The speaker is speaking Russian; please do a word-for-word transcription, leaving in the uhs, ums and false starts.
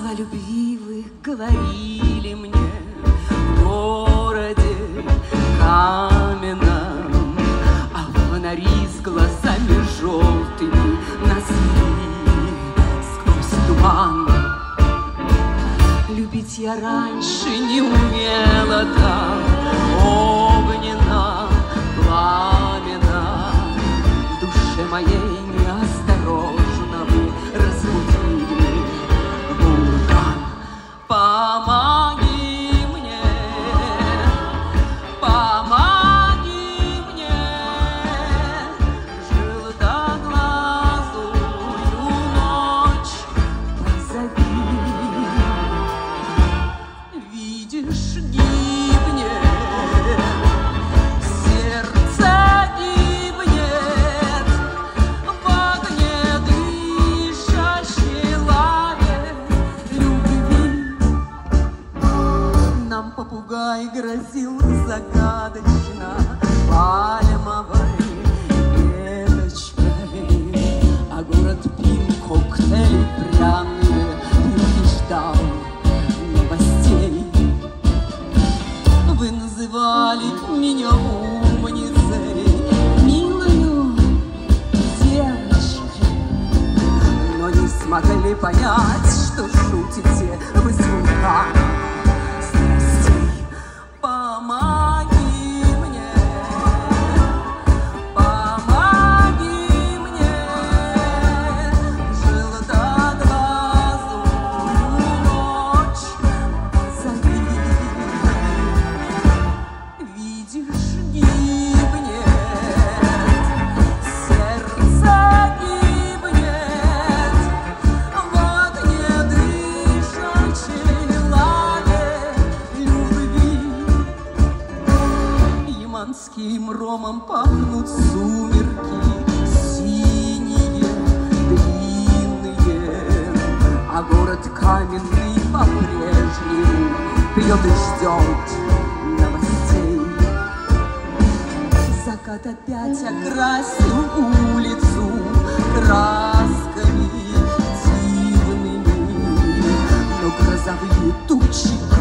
О любви вы говорили мне в городе каменном, а фонари с глазами желтыми несли сквозь туман. Любить я раньше не умела так огненно, пламенно. В душе моей неосторожно вы разбудили вулкан. Помоги мне, помоги мне, желтоглазую ночь позови. Видишь, гибнет, сердце гибнет в огне дышащей лаве любви. Нам попугай грозил загадочно пальмовой веточкой, а город пил коктейли пряные и ждал новостей. Вы называли меня умницей, милою девочкой, но не смогли понять, что шутите вы с вулканом страстей. Помоги мне, помоги мне, желтоглазую ночь позови. Видишь, гибнет, сердце гибнет в огне дышащей лаве любви. Яманским ромом пахнут сумерки синие, длинные, а город каменный по-прежнему пьет и ждет новостей. Закат опять окрасил улицу красками дивными, но грозовые тучи